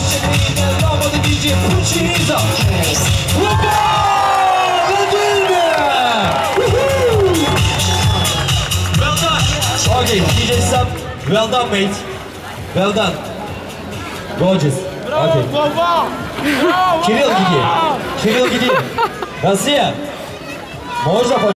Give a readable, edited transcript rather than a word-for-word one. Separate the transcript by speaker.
Speaker 1: Okay, DJ Sub, well done, mate. Well done. Gorgeous. Okay. Kirill gidiyor. Kirill gidiyor. Россия. Можно